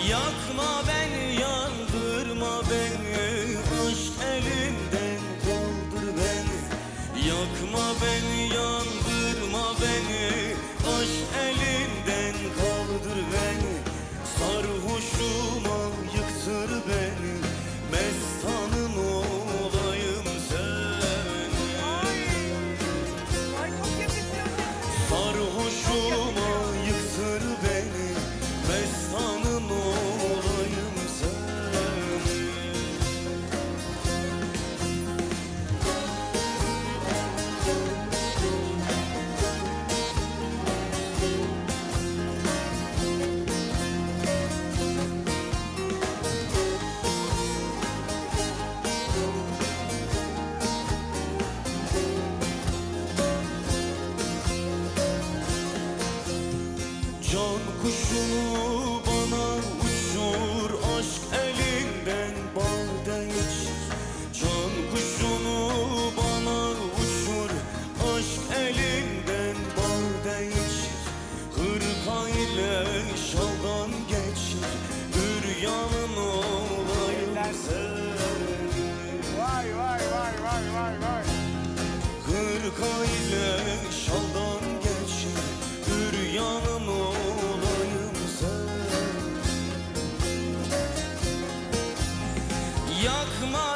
Yakma beni, yandırma beni, aşk elimden kaldır beni. Yakma beni, yandırma beni, aşk elimden kaldır beni. Sarhoşuma yıktır beni, mestanın olayım seni. Sarhoşuma yıktır beni, mestanın olayım seni. Can kuşunu bana uçur, aşk elinden bal değişir. Can kuşunu bana uçur, aşk elinden bal değişir. Hırka ile şaldan geçir, büryanın olayım seni. Vay vay vay vay vay vay. Hırka ile şaldan geçir, büryanın olayım seni. Yakma